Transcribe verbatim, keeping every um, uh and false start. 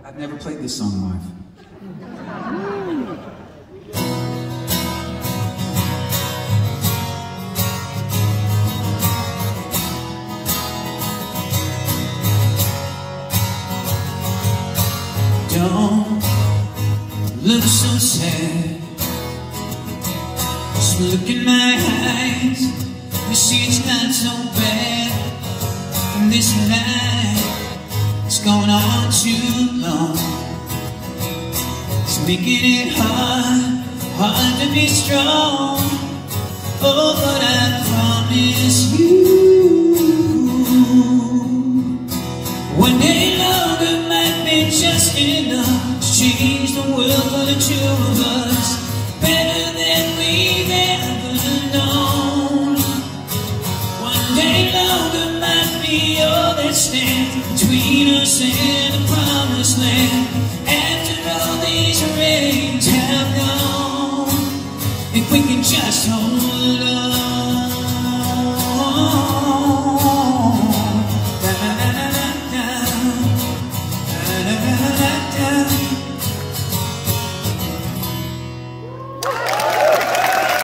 I've never played this song live. Don't look so sad. Just look in my eyes. You see it's not so bad. And this night, it's going on too long. It's making it hard, hard to be strong. Oh, but I promise you, one day longer might be just enough to change the world for the two of us, better than we've ever known. One day longer might be all that stands between us and the promised land. After all these rains have gone, if we can just hold on.